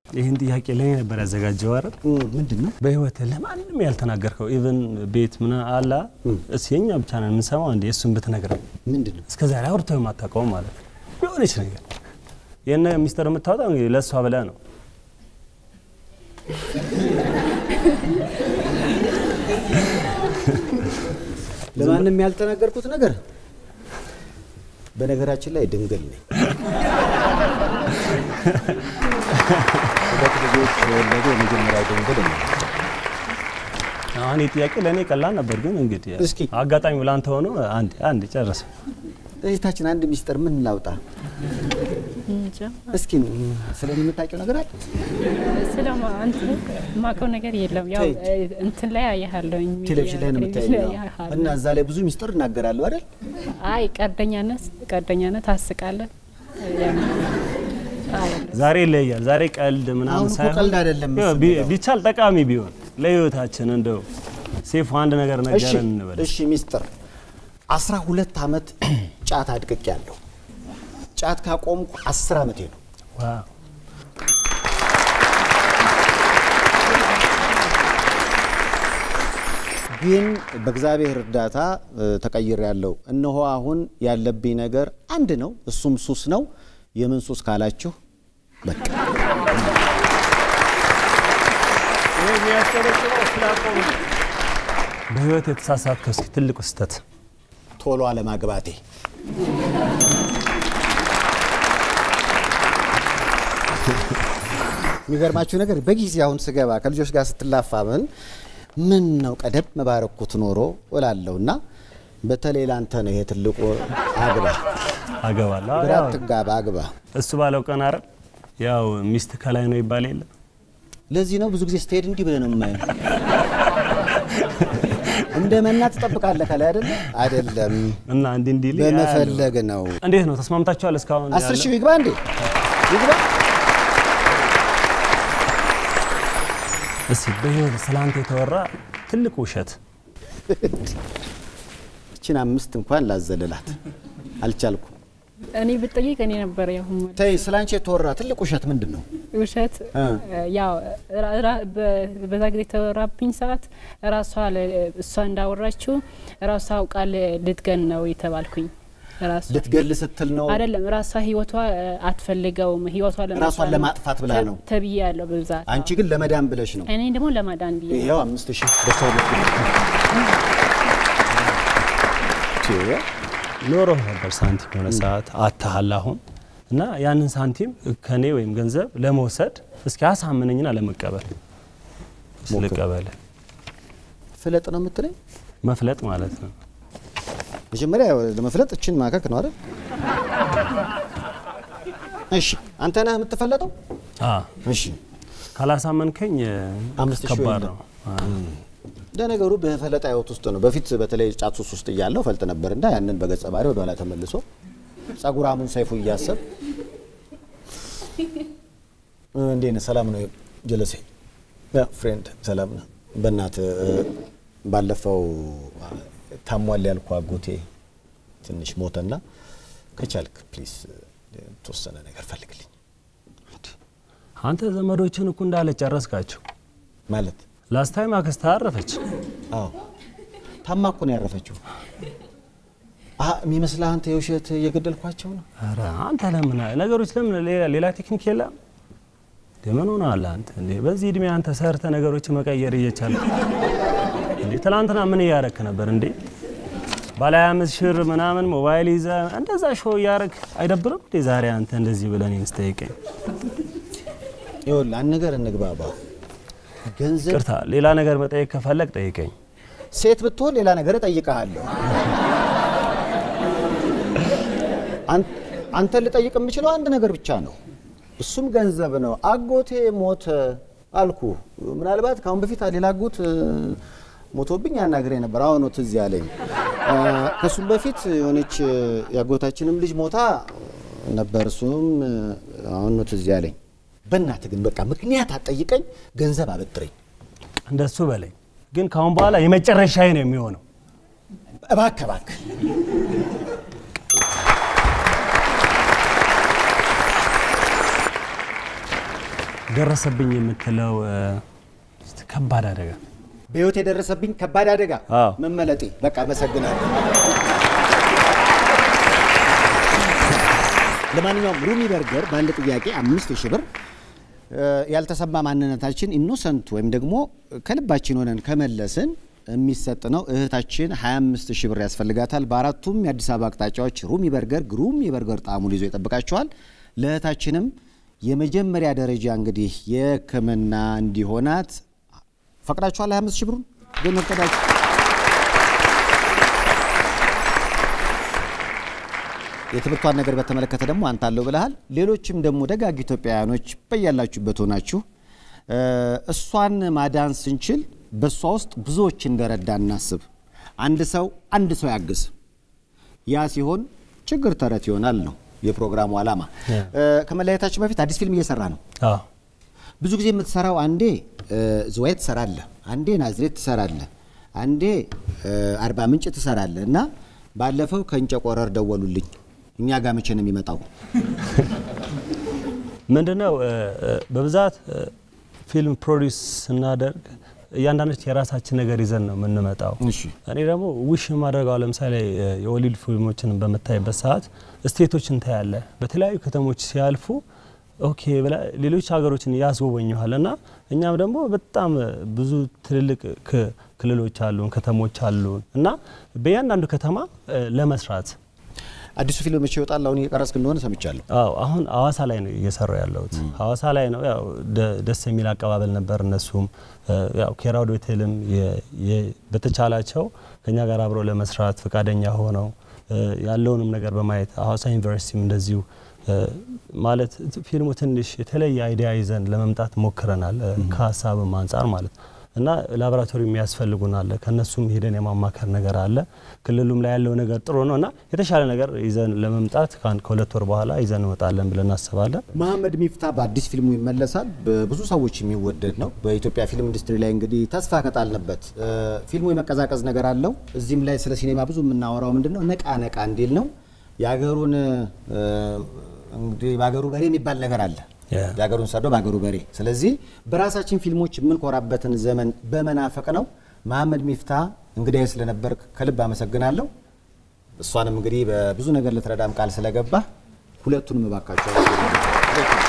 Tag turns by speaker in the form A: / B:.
A: ይሄን ጥያቄ ለኔ ነበር ያዘጋጀው አይደል
B: ምንድነው
A: በህይወት ለማንም ያልተናገርከው ኢቭን ቤት ምን አላ እሲኛ ብቻ ነን የምንሰማው እንዴ እሱን ብትነግረው
B: ምንድነው
A: እስከዛሬ አውርተው ማታውቀው ማለት ቢሆንሽ ነገር የነ ሚስተር የምታወጣው እንግዲህ ለሷ በላ ነው
B: ለማንም ያልተናገርኩት ነገር በነገራችን ላይ ድንግል ነኝ በትልጆች ወለደ የመጀመሪያ ድንግል ነኝ
A: አሁን ጥያቄ ለኔ ቀላል ነበር ግን እንግዲህ አጋጣሚው ላንተ ሆኖ አንድ ጨረሰ
B: እህታችን አንድ ሚስጥር ምን ላውጣ እስኪ ስለኔ የምታውቂው ነገር አለ
C: ስለማ አንተ ማቀው ነገር የለም ያው እንትን ላይ ያያለው
B: ቴሌቪዥን ላይ ነው የምታየው እና እዛ ላይ ብዙ ሚስጥር እናገራለሁ አይደል
C: አይ ቀደኛነት አስቃለ
A: ዛሬ ለያል ዛሬ ቀልድ ምናምን ሳይሆን
B: ቀልድ አይደለም
A: ቢቻል ጠቃሚ ቢሆን ለህይወታችን እንደው ሴፍ አንድ ነገር ነገርን እንበል
B: እሺ ሚስጥር 12 አመት ጫት አድቅቄያለሁ ጫት ካቆምኩ 10 አመቴ ነው
A: ዋው
B: ግን በእግዚአብሔር እርዳታ ተቀይር ያለው እነሆ አሁን ያለብኝ ነገር አንድ ነው እሱም ሱስ ነው የምን ሱስ ካላችሁ በቃ
A: በህይወት የተሳሳተከው ትልቁ ስህተት
B: ቶሎ አለማግባቴ የሚገርማችሁ ነገር በጊዜ አሁን ስገባ ከልጆች ጋር ስትላፋ ምን ነው ቀደም መባረኩት ኖሮ ወላለውና በተለይ ላንተ ነው ይሄ ትልቁ
A: አገባላ
B: ግራት ጋባ አግባ
A: እሱ ባለው ቀን አይደል ያው ሚስት ከላይ ነው ይባል የለ
B: ለዚህ ነው ብዙ ጊዜ ስቴድ እንዲ ብለ ነው የማየው እንደመና ተጠብቃለህ ካለ አይደለም
A: እና እንዲ
B: በመፈለግ ነው
A: እንዴት ነው ተስማምታችኋል እስካሁን
B: 10 ሺህ ይግባ እንዴ ይግባ
A: እሺ በህይወት ስላንተ የተወራ ትልቁ ውሸት
B: እቺን 5 እንኳን ላዘለላት አልቻልኩም
C: እኔ ብትጠይቅ እኔ ነበር ያሁን
B: ተይ ስላንቺ የተወራ ትልቁ ውሸት ምንድነው
C: ውሸት ያው በዛ ጊዜ ተወራብኝ ሰዓት ራሷ እሷ እንዳወራችው ራሷ አውቃለ ልትገን ነው የተባልኩኝ ራሷ
B: ልትገል ስትል ነው
C: አይደለም ራሷ ህይወቷ አትፈልገውም ህይወቷ
B: ለማጥፋት ብላ ነው
C: ተብያለሁ በብዛት
B: አንቺ ግን ለመዳን ብለሽ ነው
C: እኔ ደግሞ ለማዳን ብዬ
B: ይሄው 5000 በሰው
A: ኖሮ ነበር ሳንቲም ሆነ ሰዓት አታሃል አሁን እና ያንን ሳንቲም ከኔ ወይም ገንዘብ ለመውሰድ እስኪ አሳምነኝና ለመቀበል ስለቀበለ
B: ፍለጥ ነው የምትለኝ
A: መፍለጥ ማለት ነው
B: መጀመሪያ ለመፍለጥ እቺን ማከክ ነው አይደል እሺ አንተ ነህ የምትፈለጠው እሺ
A: ካላሳመንከኝ
B: 5000
A: ከባድ ነው
B: ለነገሩ በፈለጣ ህይወት ውስጥ ነው በፊት በተለይ ጫትሱስ ውስጥ ያለው ፈልጥ ነበርና ያንን በገጸ ባህሪ ወደ ኋላ ተመልሶ ጸጉራሙን ሰይፉ ያሰብ እንዴነ ሰላም ነው ጀለሴ ያ ፍሬንድ ሰላም ነው በእናት ባለፈው ታሟል ያልኩ አጎቴ ትንሽ ሞተና ከቻልክ ፕሊስ ተወሰነ ነገር ፈልግልኝ
A: አንተ ዘመዶችን እኮ እንዳለ ጨረስካቸው
B: ማለት
A: ላስት ታይም አክስታ አረፈች
B: አዎ ታማኩ ነው ያረፈችው የሚመስልህ አንተ የውሸት የገደልኳቸው ነው
A: አረ አንተ ለምን ነገሮች ለምን ሌላ ቴክኒክ የለም ደመን ሆነሃል አንተ እንዴ በዚህ እድሜ አንተ ሰርተ ነገሮች መቀየር እየቻልክ እንዴ ትላንትና ምን ያረክ ነበር እንዴ ባላ 5 ሺህ ምናምን ሞባይል ይዘ እንደዛ ሾው ያረክ አይደብርም እንዴ ዛሬ አንተ እንደዚህ ብለን እንስተይቀኝ
B: ይኸውልህ አንድ ነገር እንግባባ ገንዘብ
A: ቅርታ ሌላ ነገር መጠየቅ ከፈለክ ጠይቀኝ
B: ሴት ብትሆን ሌላ ነገር እጠይቅሃለሁ አንተ ልጠይቅ የምችለው አንድ ነገር ብቻ ነው እሱም ገንዘብ ነው አጎቴ ሞተ አልኩ ምናልባት ካሁን በፊት ሌላ አጎት ሞቶብኝ ያናግሬ ነበር አሁን ነው ትዝ ያለኝ ከሱም በፊት የሆነች ያጎታችንም ልጅ ሞታ ነበር እሱም አሁን ነው ትዝ ያለኝ በእናት ግን በቃ ምክንያት አጠይቀኝ ገንዘብ አበጥረኝ
A: እንደሱ በለኝ ግን ካሁን በኋላ የመጨረሻዬ ነው የሚሆነው
B: እባክህ
A: ደረሰብኝ የምትለው ከባድ አደጋ
B: በህይወት የደረሰብኝ ከባድ አደጋ መመለጤ በቃ መሰግናለሁ። ለማንኛውም ሩሚ በርገር በአንድ ጥያቄ 5000 ብር ያልተሰማ ማንነታችን ኢኖሰንት ወይም ደግሞ ከልባችን ሆነን ከመለስን የሚሰጥ ነው። እህታችን 25000 ብር ያስፈልጋታል። በአራቱም የአዲስ አበባ አቅጣጫዎች ሩሚ በርገር ግሩም የበርገር ጣዕሙን ይዞ ይጠብቃቸዋል። ለእህታችንም የመጀመሪያ ደረጃ እንግዲህ የህክምና እንዲሆናት ፈቅዳችኋል። 25000 ብሩን ግን ወጣዳችሁ የትብርቷን ነገር በተመለከተ ደግሞ አንተ አለው ብለሃል። ሌሎችም ደግሞ ደጋግ ኢትዮጵያውያኖች በያላችሁበት ሆናችሁ እሷን ማዳን ስንችል በሷ ውስጥ ብዙዎች እንደረዳ እናስብ። አንድ ሰው ያግዝ። ያ ሲሆን ችግር ተረት ይሆናል ነው የፕሮግራሙ ዓላማ። ከመለያየታችን በፊት አዲስ ፊልም እየሰራ ነው። ብዙ ጊዜ የምትሰራው አንዴ ዝዋይ ትሰራለህ፣ አንዴ ናዝሬት ትሰራለህ፣ አንዴ አርባ ምንጭ ትሰራለህ እና ባለፈው ከእንጨ ቆረር ደወሉልኝ እኛ ጋር መቼ ነው የሚመጣው?
A: ምንድነው በብዛት ፊልም ፕሮዲዩስ እናደርግ ያንዳንዶች የራሳችን ነገር ይዘን ነው የምንመጣው። እኔ ደግሞ ውሽ ማድረጋው ለምሳሌ የሆሊውድ ፊልሞችን በመታየበት ሰዓት ስቴቶችን ታያለ በተለያዩ ከተሞች ሲያልፉ ኦኬ ብላ ሌሎች ሀገሮችን ያስጎበኙሃልና እኛም ደግሞ በጣም ብዙ ትልልቅ ክልሎች አሉን ከተሞች አሉን እና በእያንዳንዱ ከተማ ለመስራት
B: አዲሱ ፊልም መቼ ይወጣል? አሁን እየቀረጽክ እንደሆነ ሰምቻለሁ።
A: አሁን ሐዋሳ ላይ ነው እየሰራው ያለሁት። ሐዋሳ ላይ ነው ያው ደስ የሚል አቀባበል ነበር። እነሱም ያው ኬራውድ ሆቴልም በተቻላቸው ከኛ ጋር አብረው ለመስራት ፈቃደኛ ሆነው ያለውንም ነገር በማየት ሐዋሳ ዩኒቨርሲቲም እንደዚሁ ማለት ፊልሙ ትንሽ የተለየ አይዲያ ይዘን ለመምጣት ሞክረናል ከሐሳብም አንፃር ማለት እና ላቦራቶሪ የሚያስፈልጉናል ከነሱም ሄደን የማማከር ነገር አለ። ክልሉም ላይ ያለው ነገር ጥሩ ነውና የተሻለ ነገር ይዘን ለመምጣት ከሁለት ወር በኋላ ይዘን እንወጣለን ብለን እናስባለን።
B: መሐመድ ሚፍታ በአዲስ ፊልሙ ይመለሳል። በብዙ ሰዎች የሚወደድ ነው። በኢትዮጵያ ፊልም ኢንዱስትሪ ላይ እንግዲህ ተስፋ ከጣልንበት ፊልሙ የመቀዛቀዝ ነገር አለው። እዚህም ላይ ስለ ሲኔማ ብዙ የምናወራው ምንድነው ነቃ እንዲል ነው። ያገሩን እንግዲህ ባገሩ በሬ የሚባል ነገር አለ። ያገሩን ሰዶ ባገሩ በሬ። ስለዚህ በራሳችን ፊልሞች ምን ኮራበትን ዘመን በመናፈቅ ነው። መሐመድ ሚፍታ እንግዲህ ስለነበር ከልብ አመሰግናለሁ። እሷንም እንግዲህ በብዙ ነገር ለተረዳም ቃል ስለገባ ሁለቱንም ባካቸው